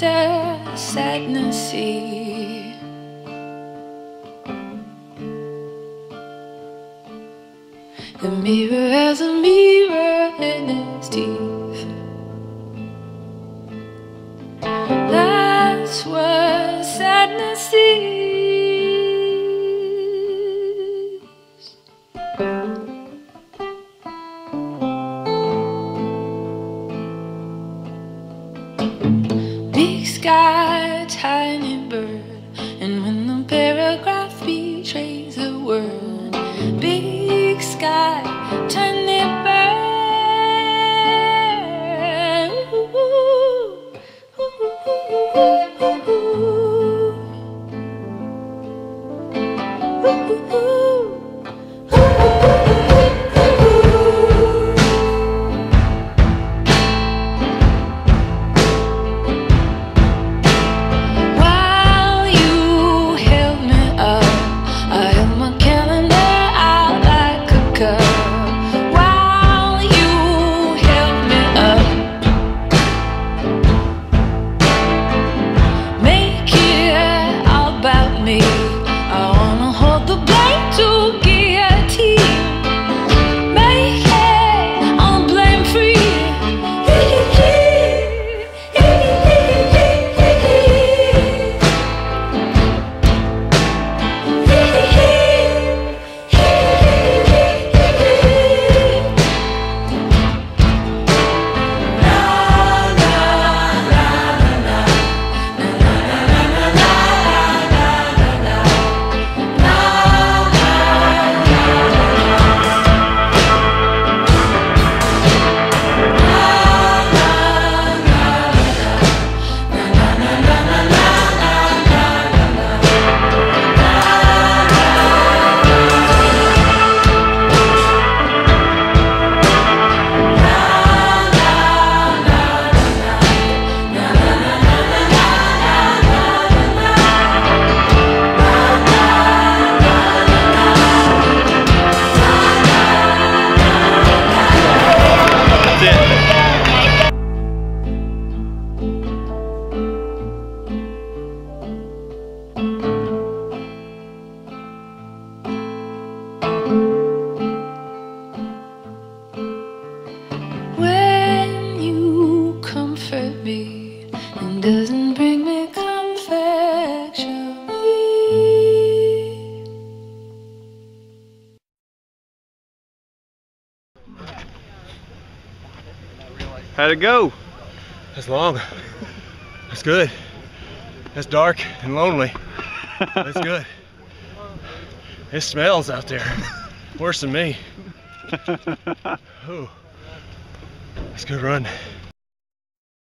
after sadness see. The mirror has a mirror in its teeth. That's what sadness sees. Big sky, tiny bird, and when the paragraph betrays the word, big sky, tiny bird. Ooh, ooh, ooh, ooh, ooh. Doesn't bring me confection. How'd it go? That's long. That's good. That's dark and lonely. That's good. It smells out there. Worse than me. Ooh. That's a good run.